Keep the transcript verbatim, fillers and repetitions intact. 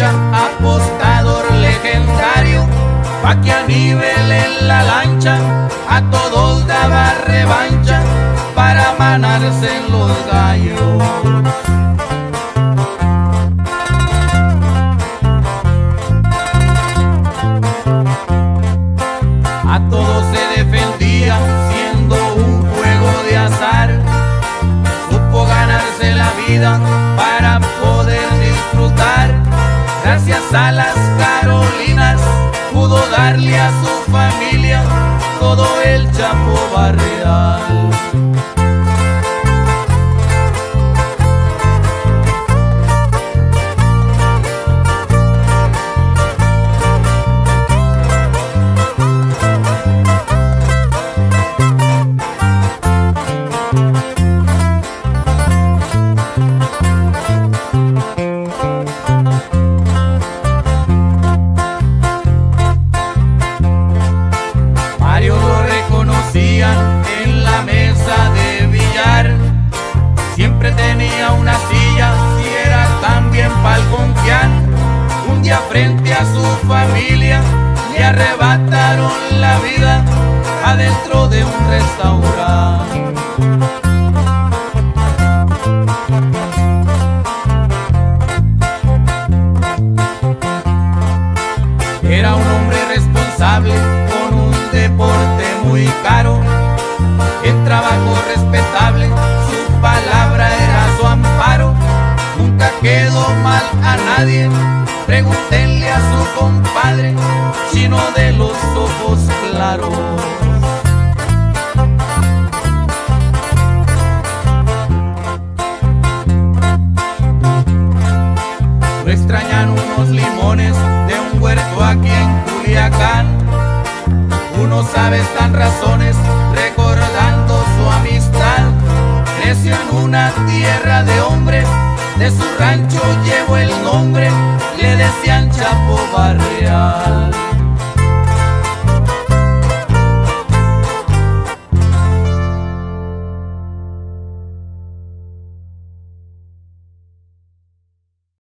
lancha, apostador legendario, pa' que a nivel en la lancha a todos daba revancha para manarse en los gallos. A todos se defendía siendo un juego de azar, supo ganarse la vida para poder disfrutar. Gracias a las Carolinas pudo darle a su familia todo el Chapo Barrial. En la mesa de billar siempre tenía una silla, si era también pa'l confiar. Un día frente a su familia le arrebataron la vida adentro de un restaurante. Era un hombre responsable con un deporte muy caro, en trabajo respetable, su palabra era su amparo. Nunca quedó mal a nadie, pregúntenle a su compadre, chino de los ojos claros. Lo extrañan unos limones de un huerto aquí en Culiacán. Uno sabe estas razones recordando su amistad. Creció en una tierra de hombres, de su rancho llevó el nombre, le decían Chapo Barrial.